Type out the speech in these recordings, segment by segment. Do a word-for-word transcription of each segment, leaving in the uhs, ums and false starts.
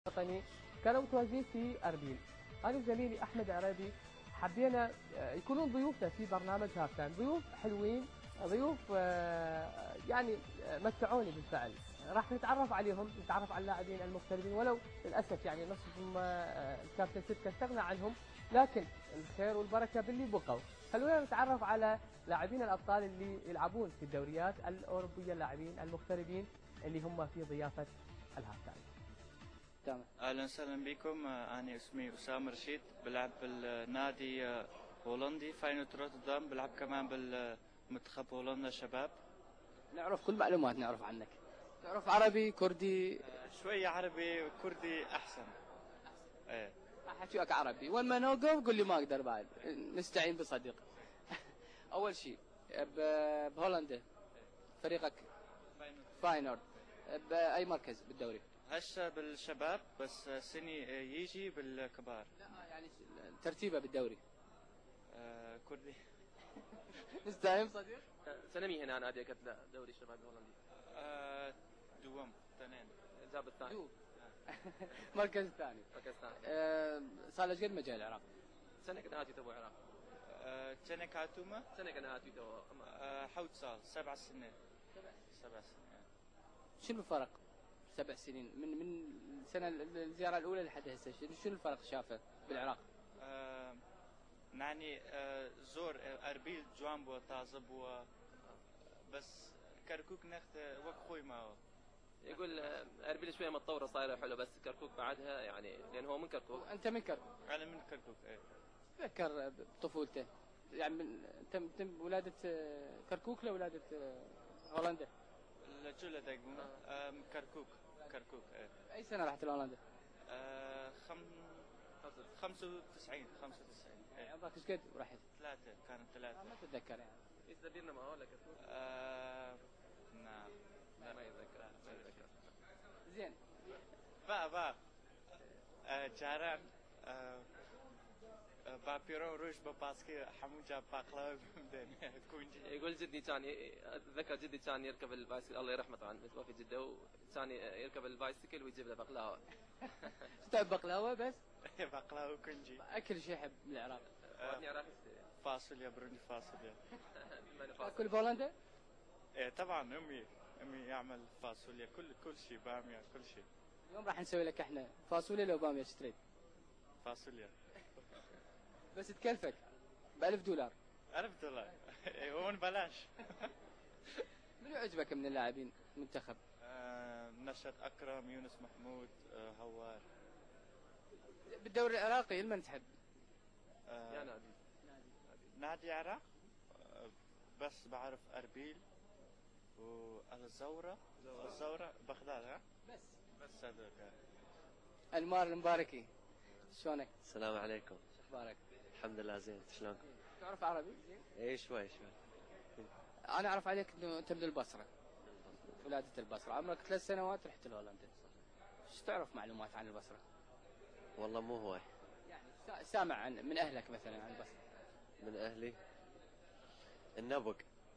وطني كانوا متواجدين في أربيل. أنا وزميلي أحمد عرابي حبينا آه، يكونون ضيوفنا في برنامج هاف تايم، ضيوف حلوين، ضيوف آه، يعني آه، متعوني بالفعل. راح نتعرف عليهم، نتعرف على اللاعبين المغتربين، ولو للأسف يعني نصفهم آه، الكابتن سيدكا استغنى عنهم، لكن الخير والبركة باللي بقوا. خلونا نتعرف على لاعبين الأبطال اللي يلعبون في الدوريات الأوروبية، اللاعبين المغتربين اللي هم في ضيافة الهاف تايم. تمام. اهلا وسهلا بكم. انا اسمي اسامه رشيد، بلعب بالنادي هولندي فاينورد روتردام، بلعب كمان بالمنتخب هولندا شباب. نعرف كل معلومات نعرف عنك. تعرف عربي كردي؟ شويه عربي وكردي احسن. ايه احكي وياك عربي، وين ما نوقف قول لي ما اقدر بعد، نستعين بصديق. اول شيء ب- بهولندا فريقك فاينورد، باي مركز بالدوري؟ هسه بالشباب، بس سني يجي بالكبار. لا يعني ترتيبه بالدوري. آه كردي. نستعين بصديق. سنمي هنا نادي كتلة دوري الشباب الهولندي. آه دوم اثنين. الجاب الثاني. دوب. مركز ثاني. مركز ثاني. أه صار له قد ما جاي العراق؟ سنة كنا هاتي تو العراق. آه سنه كاتومه. سنة كنا هاتي تو. آه حوت صار سبع سنين. سبع سنين. شنو الفرق؟ سبع سنين من من السنه الزياره الاولى لحد هسه، شنو الفرق شافه بالعراق؟ آه يعني آه زور اربيل جوان بو تازب و بس كركوك نخت وك خوي ما هو. يقول آه، اربيل شوية متطورة صايرة حلوة، بس كركوك بعدها يعني لان هو من كركوك. انت من كركوك؟ انا من كركوك. ايه تذكر بطفولته يعني من تم تم ولاده آه، كركوك لولاده آه، هولندا؟ الجولة دقون آه من كركوك. كركوك ايه. اي سنه رحت لهولندا؟ آه خم خمسة وتسعين خمسة وتسعين. يعني ايه عمرك ايش قد ورحت؟ ثلاثة، كانت ثلاثة. ما تتذكر يعني. يستديرنا ما هو ولا كركوك؟ آه نعم. لا ما يتذكر. ما يتذكر. زين. با با آه جاران آه بابيرو روش بباسكي حموجة باقلاوي بمدن كونجي. يقول جدي كان اتذكر جدي كان يركب البايسكل، الله يرحمه طبعا متوفي جده، وكان يركب البايسكل ويجيب له بقلاوه. تحب بقلاوه بس؟ باقلاوي كونجي. اكل شيء يحب بالعراق؟ وابني عراقي. فاصوليا بروني فاصوليا. تاكل بهولندا؟ ايه طبعا امي امي يعمل فاصوليا، كل كل شيء باميه كل شيء. اليوم راح نسوي لك احنا فاصوليا لو باميه اشتريت. فاصوليا بس تكلفك ب ألف دولار. ألف دولار. ايه هون بلاش. منو عجبك من اللاعبين المنتخب؟ آه نشأت اكرم، يونس محمود، آه هوار. بالدوري العراقي من تحب؟ آه يا نادي. نادي عراق. آه بس بعرف اربيل والزورة. الزورة بغداد. ها بس بس هذول. المار المباركي، شلونك؟ السلام عليكم. شو اخبارك؟ الحمد لله زين، شلونكم؟ تعرف عربي؟ زين. اي شوي شوي. انا اعرف عليك انه انت من البصره، ولاده البصره، عمرك ثلاث سنوات رحت لهولندا. ايش تعرف معلومات عن البصره؟ والله مو هواي. يعني سا- سامع عن من اهلك مثلا عن البصره؟ من اهلي النبق.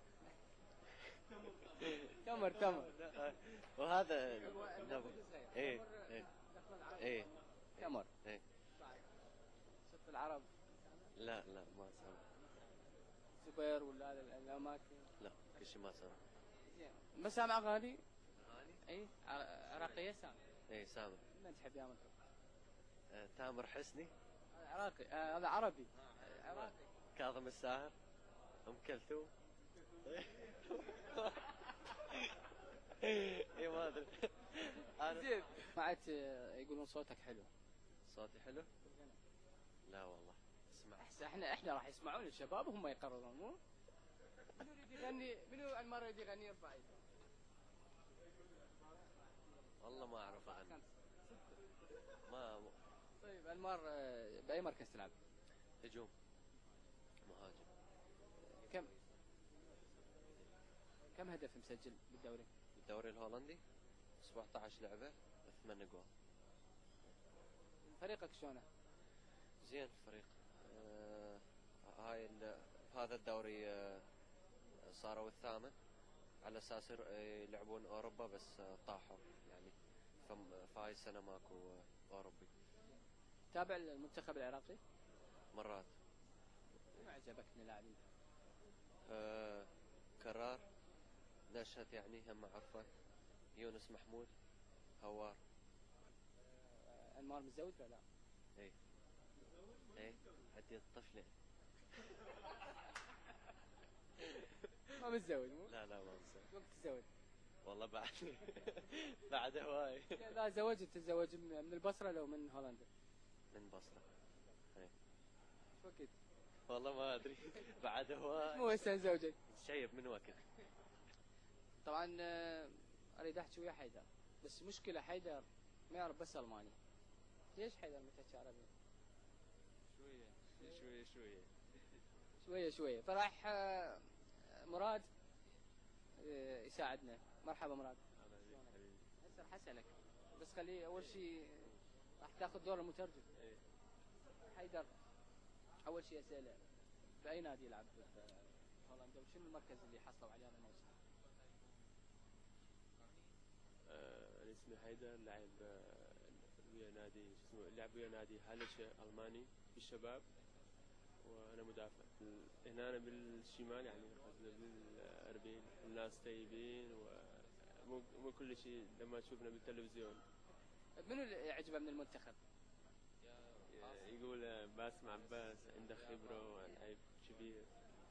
تمر تمر. وهذا النبق. اي اي اي تمر. اي. شفت العرب لا لا ما سامع. زبير ولا هذا الاماكن؟ لا كل شيء ما سامع. زين. ما سامع اغاني؟ اي ع- عراقيه سامع. اي سامع. من تحب يا منطق؟ آه تامر حسني. هذا عراقي، آه، هذا عربي. عراقي. كاظم الساهر. ام كلثوم. اي ما ادري. انا زين. سمعت آه، يقولون صوتك حلو. صوتي حلو؟ لا والله اسمع. احسن احنا احنا راح يسمعون الشباب وهم يقررون، مو؟ منو يريد يغني؟ منو المره يريد يغني يرفع ايده؟ والله ما اعرف عنه. خمسة. ما طيب المار آه، باي مركز تلعب؟ هجوم. مهاجم. كم كم هدف مسجل بالدوري؟ الدوري الهولندي سبعة عشر لعبة، ثمانية جوال. فريقك شلونه؟ زين الفريق. آه هاي ال- هذا الدوري آه صاروا الثامن، على اساس ير- يلعبون اوروبا، بس آه طاحوا يعني فم- فهاي السنة ماكو أوروبي. تابع المنتخب العراقي؟ مرات. ما عجبك من اللاعبين؟ آه كرار، نشهد يعني هم عرفه، يونس محمود، هوار. آه، انمار متزوج ولا لا؟ اي اي عندي طفلة. ما متزوج مو؟ لا لا ما بصير. وقت تتزوج؟ والله بعد بعد هواي. لا زوجت تتزوج من البصرة لو من هولندا؟ من بصرة. اي شو وقت؟ والله ما ادري. بعد هواي. مو هسه زوجك؟ شيب من وقت. طبعا آه، اريد احكي ويا حيدر، بس مشكلة حيدر ما يعرف بس الماني. ليش حيدر ما تحكي عربي؟ شوية شوية شوية. شوية شوية. فراح آه، مراد آه، يساعدنا. مرحبا مراد. هسه راح اسالك، بس خليه اول شيء راح تاخذ دور المترجم. إيه. حيدر، اول شيء اساله باي نادي يلعب في هولندا وشنو المركز اللي حصلوا عليه انا موسم؟ آه، أنا اسمي حيدر، لعب آه، ويا نادي شو اسمه، لعب ويا نادي هالشة ألماني بالشباب، وأنا مدافع. هنا أنا بالشمال يعني قصدي بالأربعين، الناس طيبين ومو مو كل شيء لما تشوفنا بالتلفزيون. منو اللي يعجبه من المنتخب؟ يقول آه، باسم عباس عنده خبرة ولعيب كبير.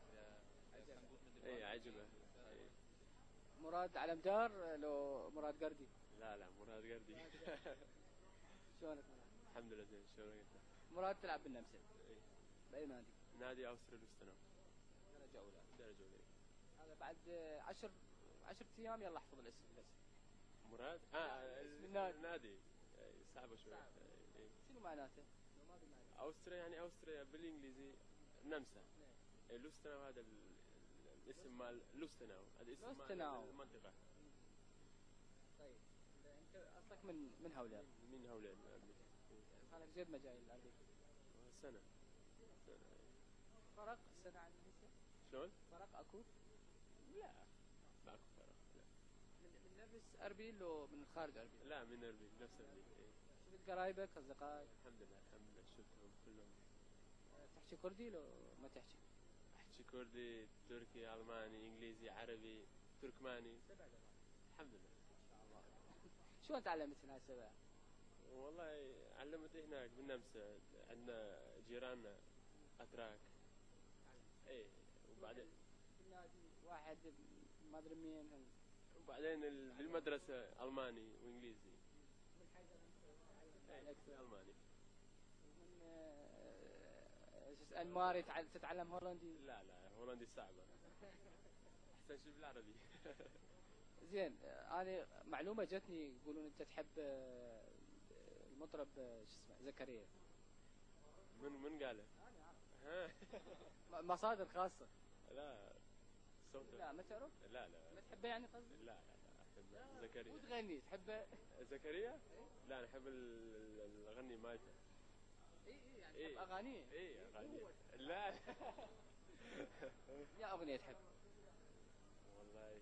اي عجبه. إيه. مراد على مدار لو مراد قردي؟ لا لا مراد قردي. شلونك مراد؟ الحمد لله زين. شلونك انت؟ مراد تلعب بالنمسا. إيه. باي نادي؟ نادي أوسترا لوستنو. درجة أولى. درجة أولى. هذا بعد عشر عشر أيام يلا احفظ الاسم بس. مراد؟ اه اسم النادي. النادي إيه، صعبة شوي. صعب. إيه. شنو معناته؟ لو ما بمعنى. أوسترا يعني أوسترا بالإنجليزي نمسا. إيه، لوستنو هذا ال- الاسم مال لوستنو، هذا اسم مال لوستنو. المنطقة. طيب انت اصلك من من هولير؟ من هؤلاء؟ صار لك زيد ما جاي الارض. سنة. سنة. فرق سنة عن هسه؟ شلون؟ فرق اكو؟ لا ماكو فرق. لا من من نفس اربيل لو من خارج اربيل؟ لا من أربيل، نفس أربيل. إيه. شفت قرايبك اصدقائك؟ الحمد لله الحمد لله شفتهم كلهم. تحكي كردي لو ما تحكي؟ أحكي كردي، تركي، ألماني، إنجليزي، عربي، تركماني. الحمد لله. شلون تعلمت هنا السبع؟ والله علمت هناك بالنمسا، عندنا جيراننا أتراك. اي وبعدين بالنادي واحد ما ادري مين هم. وبعدين ال- بالمدرسة ألماني وإنجليزي. من حيدر إيه، أكثر ألماني. من آه، شو اسمه انمار يتع- تتعلم هولندي؟ لا لا هولندي صعبة. أحسن شيء بالعربي. زين آه، انا معلومه جتني يقولون انت تحب آه، المطرب آه، شو اسمه زكريا. من من قاله؟ ها. م- مصادر خاصه. لا صوته. لا ما تعرف؟ لا لا ما تحبه يعني قصدي؟ لا لا لا أحب زكريا. وتغني تحبه؟ زكريا؟ لا أنا أحب ال- ال- الغني مالته. اي اي يعني إيه. تحب اغانيه؟ إيه أغاني. لا. يا اغنيه تحب؟ والله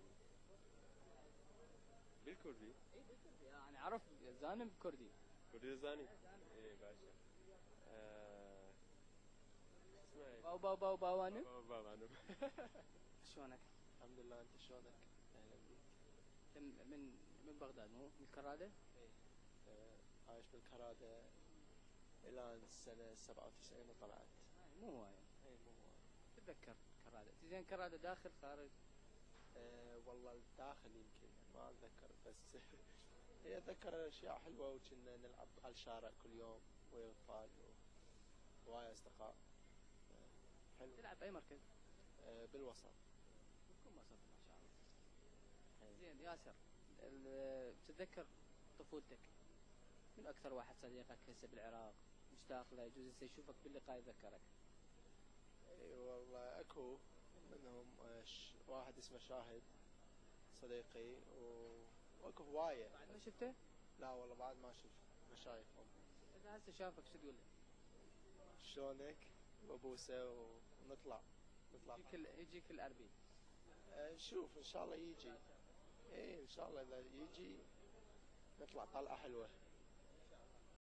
بالكردي. اي بالكردي يعني عرف زانم كردي. كردي زاني. إيه باشا. آه، اسمها إيه؟ باو باو باو باوانم. بابا بابا أنا. شلونك؟ الحمد لله. انت شلونك؟ اهلا بيك. انت من من بغداد مو من الكراده؟ آه، عايش بالكرادة الان سنة سبعة وتسعين وطلعت. مو هوايه. اي مو هو. تتذكر كراده؟ زين كراده داخل خارج؟ آه، والله الداخل يمكن ما اتذكر، بس هي اتذكر اشياء حلوة، وكنا نلعب على الشارع كل يوم ويا الاطفال وهواي اصدقاء. آه، حلو. تلعب اي مركز؟ آه، بالوسط. بكل وسط ما شاء الله. زين ياسر، ال- تتذكر طفولتك؟ من اكثر واحد صديقك هسه بالعراق مشتاق له يجوز هسه يشوفك باللقاء يتذكرك؟ اي والله اكو منهم آه، ش- واحد اسمه شاهد صديقي، و- واكو هواية. بعد ما شفته؟ لا والله بعد ما شفت مشايخهم. اذا هسه شافك شو تقول له؟ شلونك؟ وابوسه ونطلع نطلع. يجيك ال- يجيك الاربيل. آه، شوف ان شاء الله يجي. ايه ان شاء الله اذا يجي نطلع طلعة حلوة.